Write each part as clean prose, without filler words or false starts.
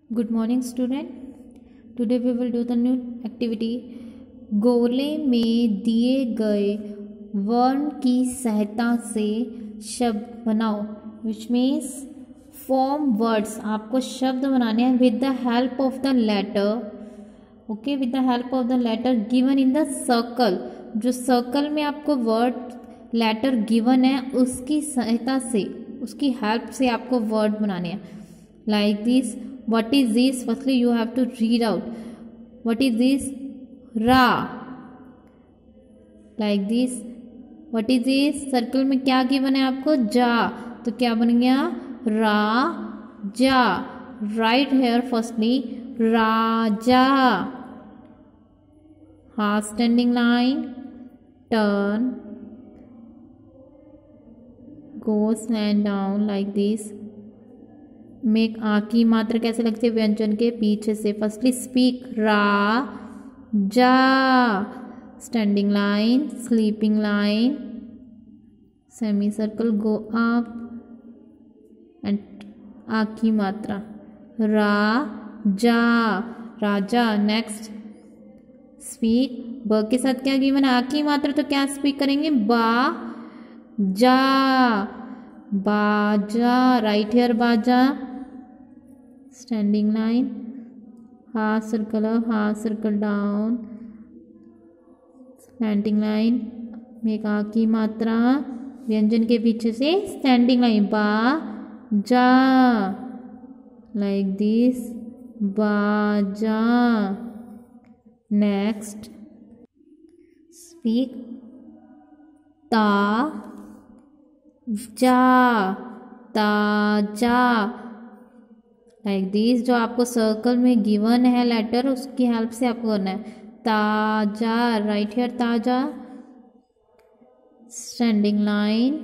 Good morning student. Today we will do the new activity. गोले में दिए गए वर्ण की सहायता से शब्द बनाओ. Which means form words. आपको शब्द बनाने हैं with the help of the letter. Okay, with the help of the letter given in the circle. जो सर्कल में आपको वर्ड लेटर गिवन है उसकी सहायता से, उसकी हेल्प से आपको वर्ड बनाने हैं. Like this. What is this? Firstly, you have to read out. What is this? Ra. Like this. What is this? Circle में क्या गिवन है आपको? जा. तो क्या बन गया? रा जा. Right here firstly. राजा. हाँ, standing line. Turn. Go stand down like this. Make आ की मात्रा कैसे लगती है व्यंजन के पीछे से. फर्स्टली स्पीक रा जा. Standing line, sleeping line, semi circle, go up and आ की मात्रा रा जा. राजा. Next speak. ब के साथ क्या गिवन है? आ की मात्रा, तो क्या स्पीक करेंगे? बा जा. बाजा. राइट हेयर बाजा. Standing line, half circle up, half circle down, slanting line, make आ की मात्रा व्यंजन के पीछे से स्टैंडिंग लाइन बा जा. Like this. बाजा. नेक्स्ट स्पीक ता जा. ताजा. Like this. जो आपको सर्कल में गिवन है लेटर उसकी हेल्प से आपको करना है. ताजा. राइट हेयर ताजा. Standing line,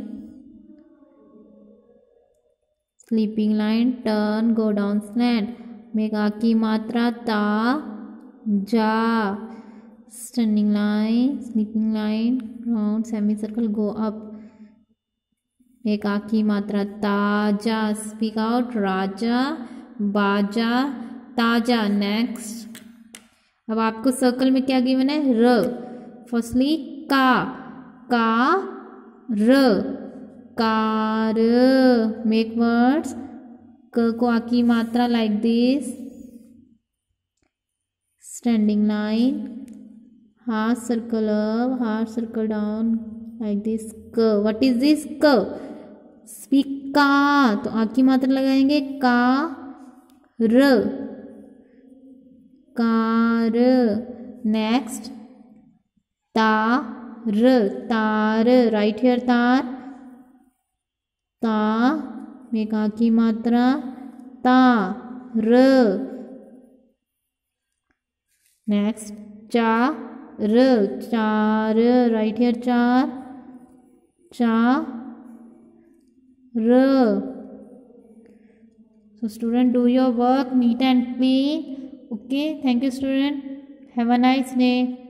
sleeping line, turn, go down, slant, make आ की मात्रा ता जा. Standing line, sleeping line, round, semi circle, go up, make आ की मात्रा ताजा. स्पीक आउट राजा, बाजा, ताजा. नेक्स्ट. अब आपको सर्कल में क्या गिवन है? र. फर्स्टली का र. कार. मेक वर्ड्स क को आ की मात्रा like this. Standing line, half circle up, half circle down like this. क. What is this? क. स्पीक का. तो आ की मात्रा लगाएंगे का र. कार. नेक्स्ट तार. तार. राइट हेयर तार. ता. मेक आ की मात्रा ता र. नेक्स्ट चार. चार. राइट हेयर चार. चा र. So student, do your work neat and clean. Okay, thank you student. Have a nice day.